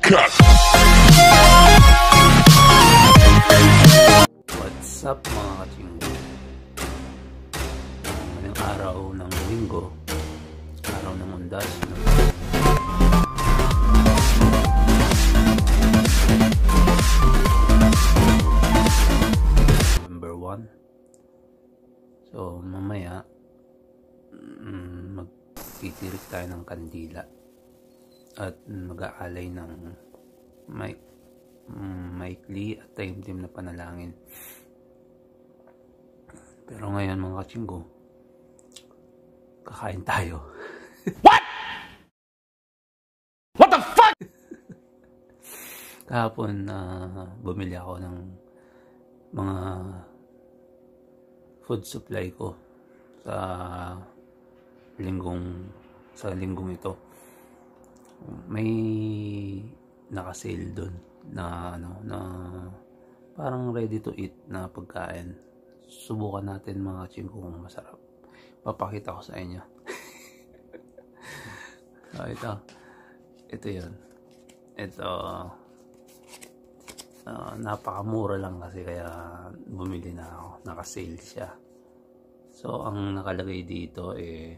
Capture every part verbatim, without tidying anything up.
cut! What's up mga kachinggo? Ngayong araw ng linggo, araw ng undas, no? November first. So mamaya mm, magtitirik tayo ng kandila at mag-aalay ng may maikli at taimtim na panalangin. Pero ngayon mga kachinggo, kakain tayo. What? What the fuck? Kahapon uh, bumili ako ng mga food supply ko sa linggong sa linggong ito. May naka-sale doon na ano na parang ready to eat na pagkain. Subukan natin mga kachinggo kung masarap. Papakita ko sa inyo. So ito. Ito 'yon. Ito uh, napakamura lang kasi kaya bumili na ako. Naka-sale siya. So ang nakalagay dito eh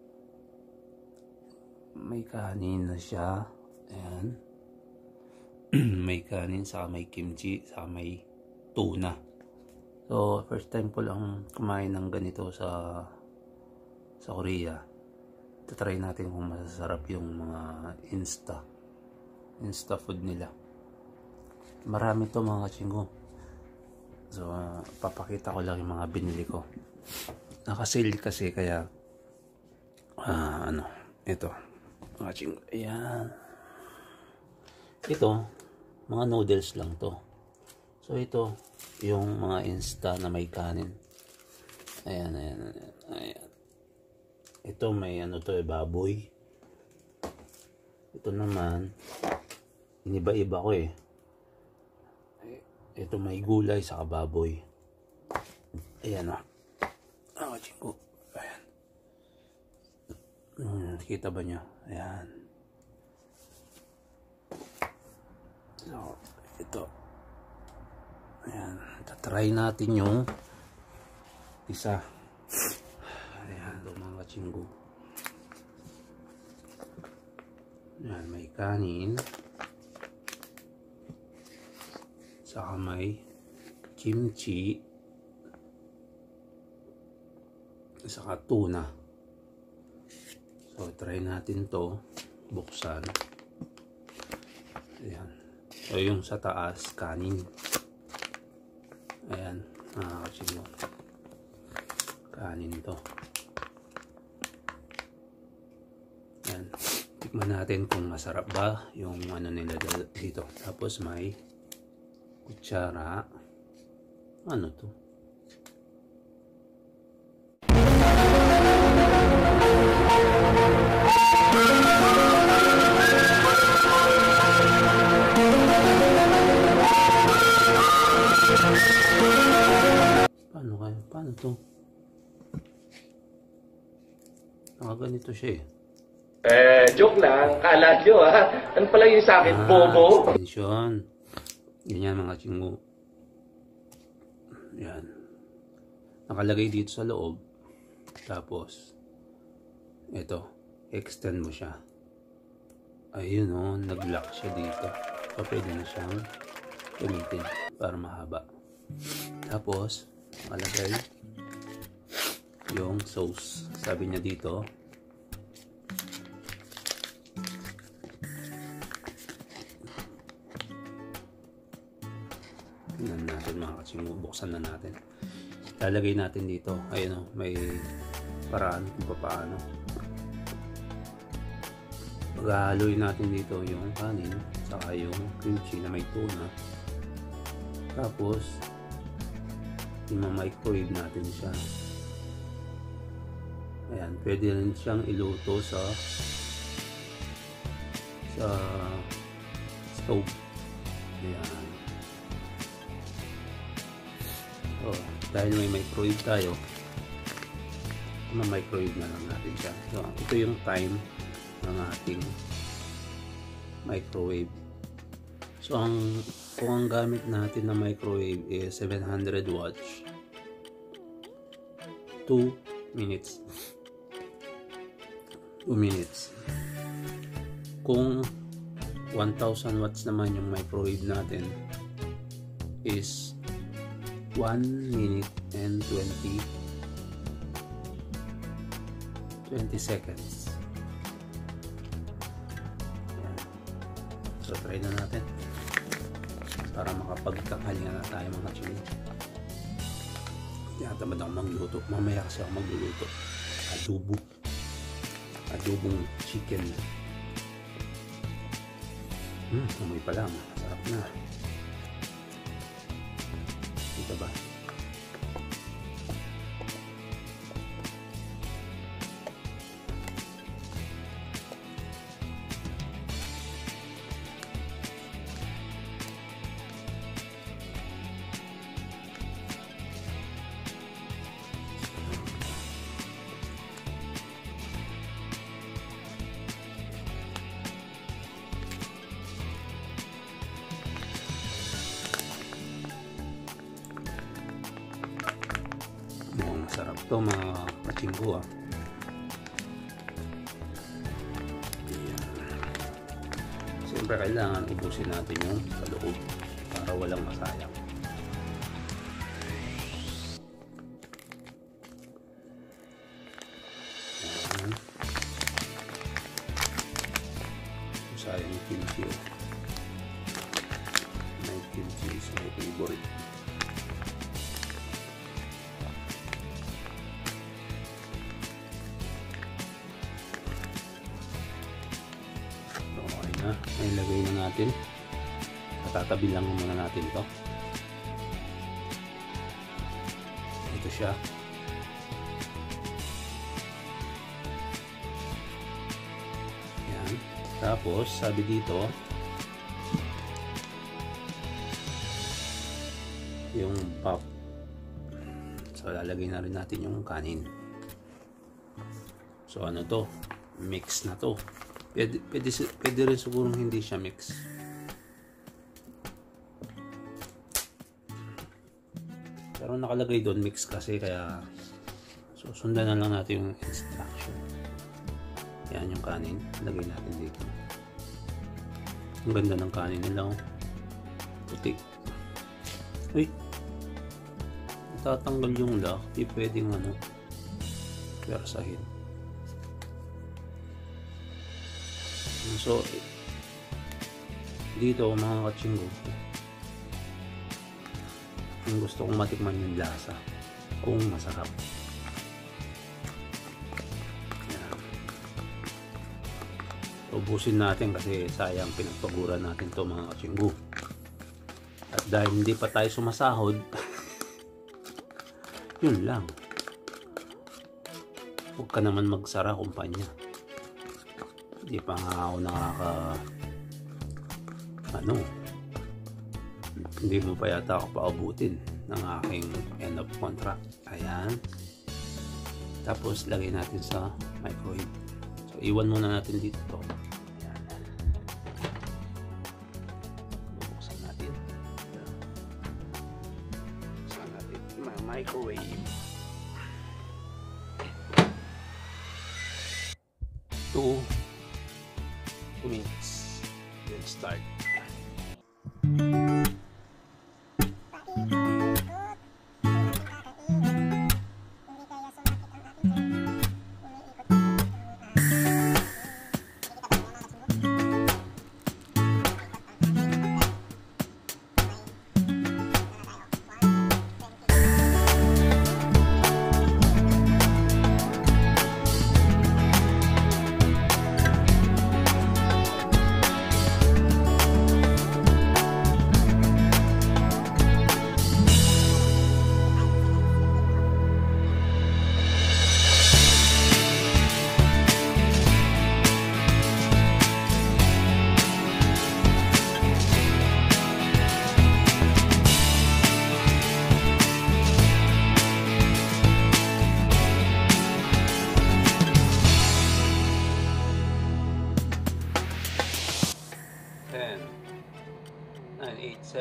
may kanin na siya. Ayan. May kanin, saka may kimchi, saka may tuna. So first time ko lang kumain ng ganito sa sa Korea. Tatry natin kung masasarap yung mga insta insta food nila. Marami to mga kachinggo. So uh, papakita ko lang yung mga binili ko. Naka-sale kasi kaya uh, ano ito mga kachinggo. Ayan. Ito mga noodles lang to. So ito yung mga insta na may kanin. Ayan, ayan, ayan, ayan. Ito may ano to, eh, baboy. Ito naman iniba-iba ko eh. Ito may gulay sa baboy. Ayan o. Ah, chingo. Ayan. Hmm, kita ba nyo? Ayan. So, ito. Ayan. Tatry natin yung isa. Ayan. Ito mga kachinggo. Ayan. May kanin. Saka may kimchi. Saka tuna. So, try natin to buksan. Ayan. So, yung sa taas, kanin. Ayan. Ah, kasi mo. Kanin to. Ayan. Tikman natin kung masarap ba yung ano nila dito. Tapos may kutsara. Ano to? Paano kaya? Paano to? Nakaganito siya eh. Eh, joke lang. Kala nyo ha. Ano pala yung sa akin, ah, bobo? Extension. Ganyan mga kachinggo. Yan. Nakalagay dito sa loob. Tapos, ito. Extend mo siya. Ayun o. Oh, nag-lock siya dito. So, pwede na siyang gamitin para mahaba. Tapos, nakalagay yung sauce. Sabi niya dito, tingnan natin mga kachinggo, buksan na natin. Lalagay natin dito, ayun o, may paraan kung paano. Maghahaloy natin dito yung kanin, saka yung kimchi na may tuna. Tapos, i-microwave natin siya. Ayan, pwede rin siyang iluto sa sa stove. Ayan. So, dahil may microwave tayo, ma-microwave na lang natin siya. So, ito yung time ng ating microwave. So ang kung ang gamit natin na microwave is seven hundred watts, two minutes. two minutes. Kung one thousand watts naman yung microwave natin is one minute and twenty twenty seconds. Ayan. So try na natin para makapagkakalinga na tayo mga chili. Tinatamad ako magluto. Mamaya kasi ako magluluto. Adobo. Adobong chicken. Hmm, amoy pa lang. Sarap na. Dito ba? Masarap to mga kachinggo ah. Siyempre kailangan ubusin natin yung sa loob para walang masayang. Ayan. Sayang yung kimchi oh. May kimchi is my favorite. Ay, lagay na natin. Tatatabi lang muna natin to. Ito siya. Yan. Tapos sabi dito yung pop. So lalagay na rin natin yung kanin. So ano to? Mix na to. Pwede, pwede, pwede rin siguro hindi siya mix. Pero nakalagay doon mix kasi kaya susundan na lang natin yung instruction. Yan yung kanin. Lagay natin dito. Ang ganda ng kanin nila. Puti. Uy. Tatanggal yung lock. Di pwedeng ano. Persahin. So dito mga kachinggo, yung gusto kong matikman yung lasa kung masarap. Yan. Ubusin natin kasi sayang pinagpaguran natin to mga kachinggo. At dahil hindi pa tayo sumasahod yun lang, huwag ka naman magsara kumpanya. Hindi pa nga ako nakaka ano, hindi mo pa yata ako paubutin ng aking end of contract. Ayan. Tapos lagay natin sa microwave. So iwan muna natin dito to. Ayan. Bubuksan natin. Bubuksan natin yung microwave. Two minutes. Then start.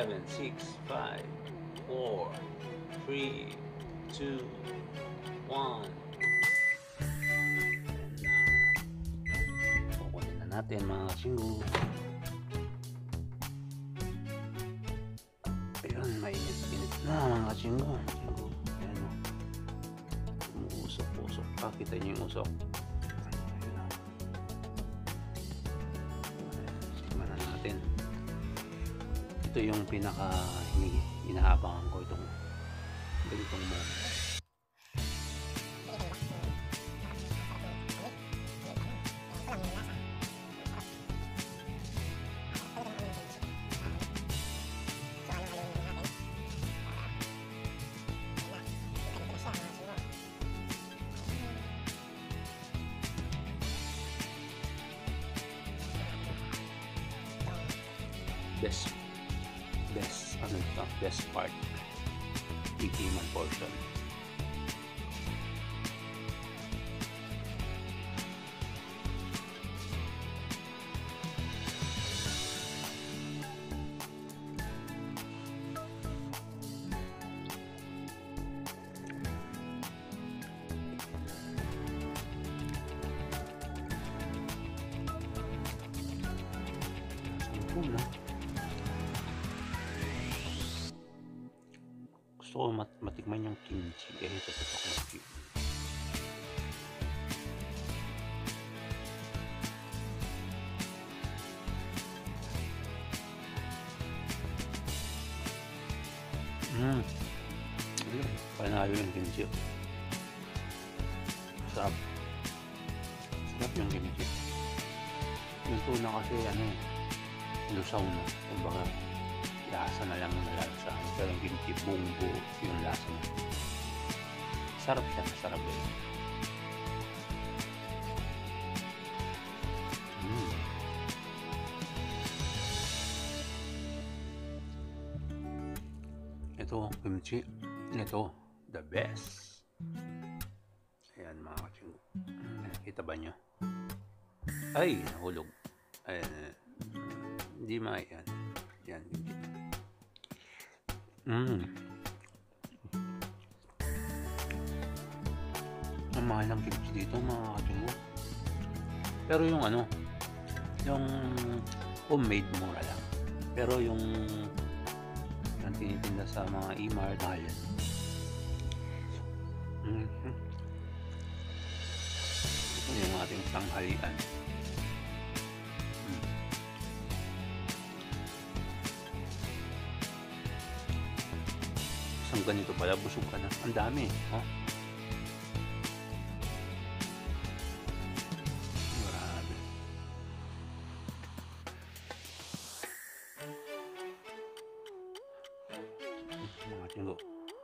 seven, six, five, four, three, two, one. And na, kukunin na natin mga katsinggo. Ayun, mainit-init na mga katsinggo. Katsinggo, ayan o. Umuusok-usok pa. Kita niyo yung usok. Ayun o. Sikman na natin. Ito yung pinaka inaabangan ko itong ganitong moment. Best best ano ito, best part, ikiman portion. Sampu na. Gusto ko mat matikman yung kimchi. Eh, ito ito kimchi. Mmm. Panalo yung kimchi. Sarap. Sarap yung kimchi. Yung tuna kasi ano, lusaw na. Kumbaga, lasa na lang nalasa. Pero yung kimchi, buong buo yung lasa niya. Sarap siya, masarap eh. Mm. Ito, kimchi. Ito, the best. Ayan mga katsinggo. Nakita ba nyo? Ay, nahulog. Ayan. Hindi ma yan. Yan, kimchi. Mmm. Ang mahal ng kimchi dito mga katsinggo. Pero yung ano, yung homemade mura lang. Pero yung yung tinitinda sa mga e-mart, mahal yan. Mm-hmm. Ito yung ating tanghalian. Mm. Isang ganito pala, busog ka na. Ang dami, ha? Huh? Grabe. Mga tinggo.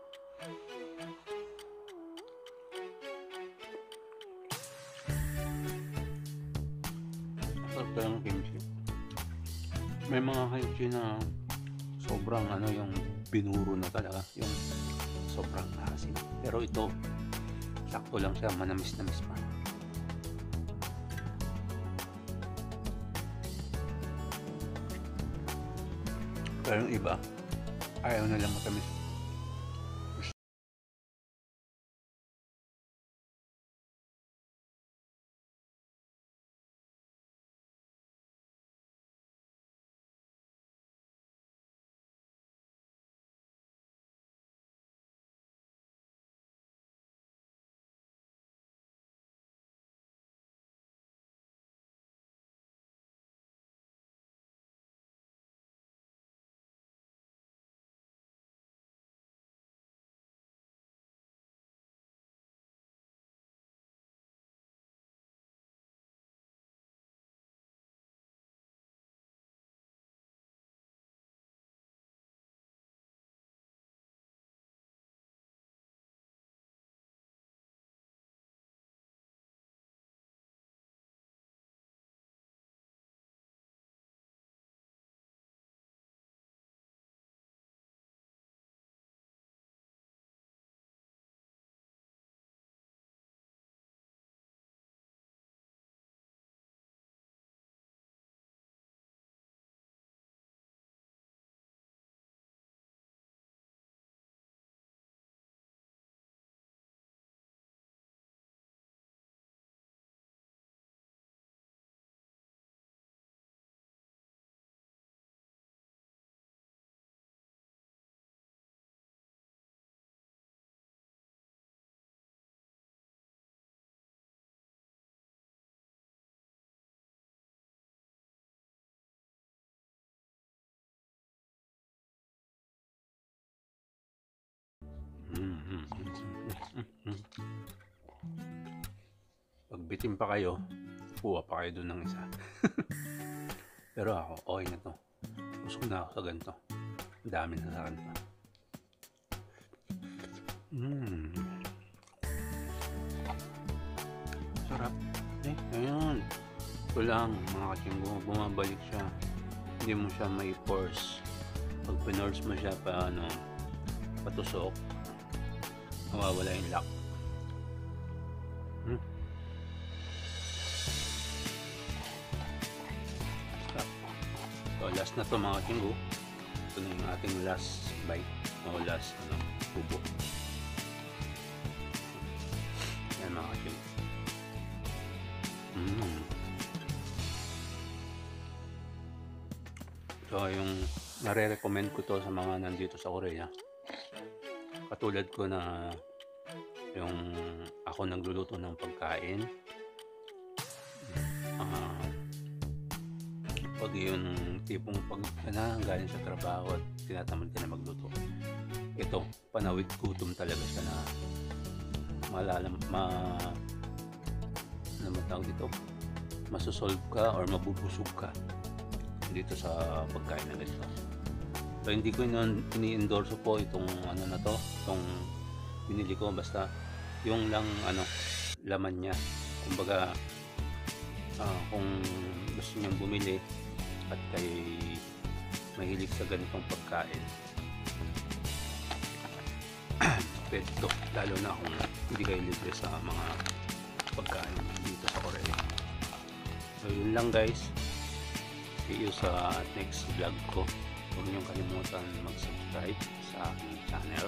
Sarap talagang kimchi. May mga kimchi na sobrang ano, yung binuro na talaga, yung sobrang asin. Pero ito, sakto lang siya, manamis-namis pa. Pero yung iba, ayaw na lang matamis. Mm. Pag bitin pa kayo, kuha pa kayo dun ng isa. Pero ako, okay na to. Busog na ako sa ganito. Ang dami na sa kanto. Mmm. Sarap. Eh, ayun. Ito lang, mga kachinggo. Bumabalik siya. Hindi mo siya may force. Pag pinurse mo siya pa, ano, patusok, mawawala yung lock. Hmm. So, last na to mga kachinggo. Ito na yung ating last bite. O last, ano, tubo. Yan mga kachinggo. Mm. So yung nare-recommend ko to sa mga nandito sa Korea, katulad ko na yung ako nagluluto ng pagkain, uh, pag yung tipong pag na galing sa trabaho at tinatamad ka na magluto, ito panawid gutom talaga siya na malalam ma ano matawag dito, masosolve ka or mabubusog ka dito sa pagkain na ganito. So hindi ko ini-endorse po itong ano na to, itong binili ko, basta yung lang ano laman niya. Kumbaga uh, kung gusto niyong bumili at kay mahilig sa ganitong pagkain, pwede to, lalo na kung hindi kayo libre sa mga pagkain dito sa Korea. So yun lang guys, see you sa next vlog ko. Huwag niyong kalimutan mag-subscribe sa aking channel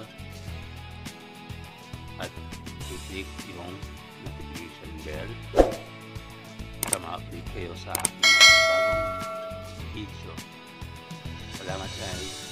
at i-click yung notification bell para ma-update kayo sa aking bagong video. Salamat guys.